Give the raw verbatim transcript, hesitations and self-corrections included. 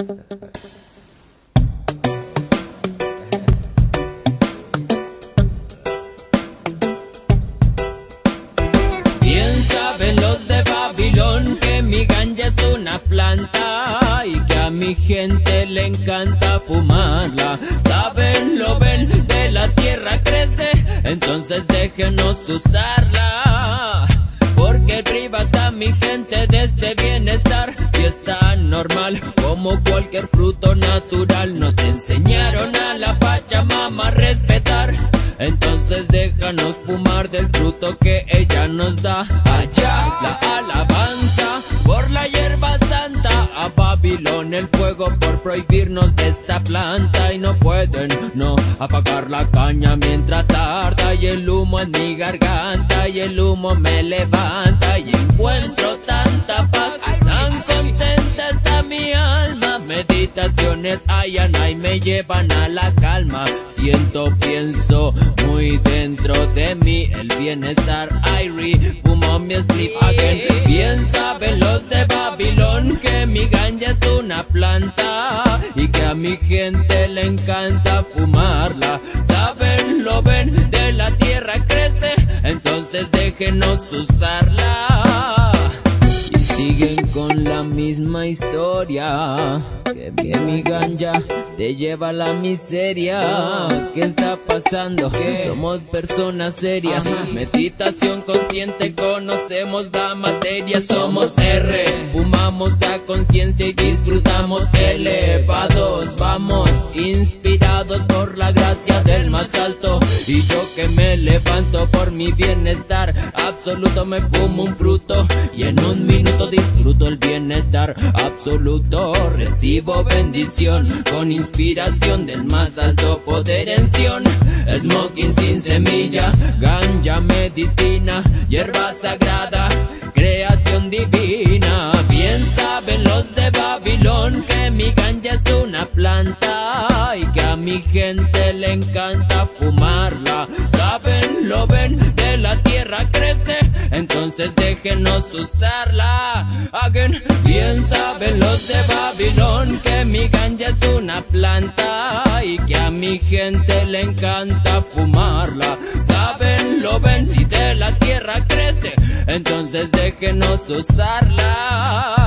Bien saben los de Babilón que mi ganja es una planta y que a mi gente le encanta fumarla. Saben, lo ven, de la tierra crece, entonces déjenos usarla. Porque privas a mi gente de este bienestar si es tan normal como cualquier fruto natural. No te enseñaron a la Pachamama a respetar, entonces déjanos fumar del fruto que ella nos da. Allá la alabanza por la hierba santa, a Babilón el fuego por prohibirnos de esta planta. Y no pueden, no, apagar la caña mientras arda, y el humo en mi garganta, y el humo me levanta, y encuentro tanta paz, tan contenta está mi alma. Meditaciones allá y me llevan a la calma. Siento, pienso muy dentro de mí el bienestar. I fumo mi split again. Bien saben los de Babilón que mi ganja es una planta y que a mi gente le encanta fumarla. Saben, lo ven, de la tierra crece, entonces déjenos usarla. Y siguen con la misma historia, que bien mi ganja te lleva a la miseria. ¿Qué está pasando? ¿Qué? Somos personas serias. Ajá. Meditación consciente, conocemos la materia. Somos R, fumamos a conciencia y disfrutamos elevados. Vamos, inspirados por la gracia del más alto. Y yo que me levanto por mi bienestar absoluto, me fumo un fruto y en un minuto disfruto el bienestar absoluto. Recibo bendición con inspiración del más alto poder en Sion. Smoking sin semilla, ganja medicina, hierba sagrada, creación divina. Bien saben los de Babilón que mi ganja es una planta y que a mi gente le encanta fumarla. Saben, lo ven, de la tierra crece, entonces déjenos usarla. Again. Bien saben los de Babilón que mi ganja es una planta y que a mi gente le encanta fumarla. Saben, lo ven, si de la tierra crece, entonces déjenos usarla.